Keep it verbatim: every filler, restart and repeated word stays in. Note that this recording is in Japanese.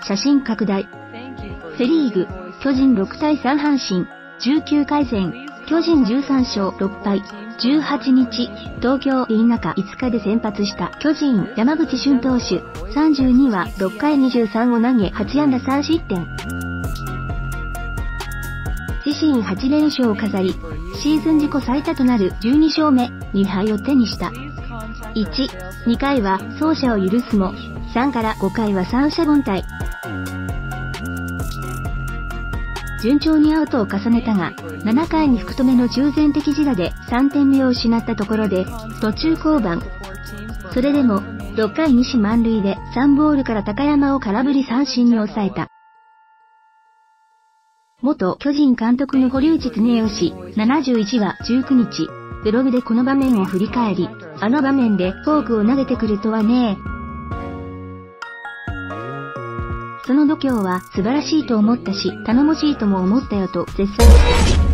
写真拡大。セリーグ、巨人ろくたいさん阪神、じゅうきゅうかい戦、巨人じゅうさんしょうろっぱい、じゅうはちにち、東京で中いつかで先発した巨人、山口俊投手、さんじゅうにはろっかいにじゅうさんを投げはちあんださんしってん。自身はちれんしょうを飾り、シーズン自己最多となるじゅうにしょうめ、にはいを手にした。いち、にかいは走者を許すも、さんからごかいは三者凡退。順調にアウトを重ねたが、ななかいに福留の中前的自打でさんてんめを失ったところで、途中降板。それでも、ろっかいにし満塁でさんボールから高山を空振り三振に抑えた。元巨人監督の堀内恒義、ななじゅういちわじゅうくにち、ブログでこの場面を振り返り、あの場面でフォークを投げてくるとはねえ。その度胸は素晴らしいと思ったし、頼もしいとも思ったよと絶賛した。